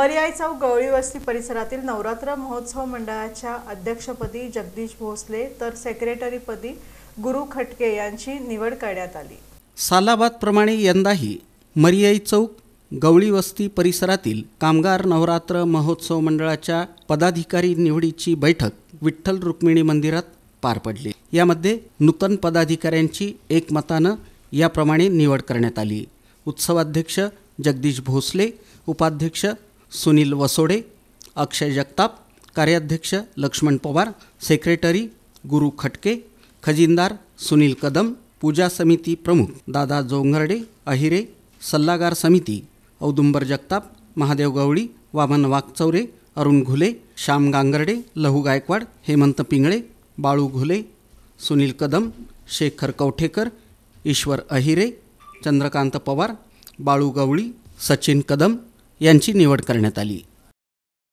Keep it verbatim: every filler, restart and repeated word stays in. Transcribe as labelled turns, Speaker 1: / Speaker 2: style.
Speaker 1: मर्याई चौक गवळी वस्ती परिसरातील नवरात्र महोत्सव मंडळाच्या अध्यक्षपदी जगदीश भोसले तर सेक्रेटरीपदी गुरु खटके यांची निवड करण्यात आली।
Speaker 2: सालाबादप्रमाणे यंदाही मर्याई चौक गवळी वस्ती परिसरातील कामगार नवरात्र महोत्सव मंडळाच्या पदाधिकारी निवडीची बैठक विठ्ठल रुक्मिणी मंदिरात पार पडली। यामध्ये नूतन पदाधिकाऱ्यांची एकमतानं याप्रमाणे निवड करण्यात आली। उत्सवाध्यक्ष जगदीश भोसले, उपाध्यक्ष सुनील वसोडे, अक्षय जगताप, कार्याध्यक्ष लक्ष्मण पवार, सेक्रेटरी गुरु खटके, खजिनदार सुनील कदम, पूजा समिती प्रमुख दादा जोंगरडे अहिरे, सल्लागार समिती औदुंबर जगताप, महादेव गवळी, वामन वाघचौरे, अरुण घुले, श्याम गांगर्डे, लहू गायकवाड, हेमंत पिंगळे, बाळू घुले, सुनील कदम, शेखर कवठेकर, ईश्वर अहिरे, चंद्रकांत पवार, बाळू गवळी, सचिन कदम यांची निवड करण्यात आली।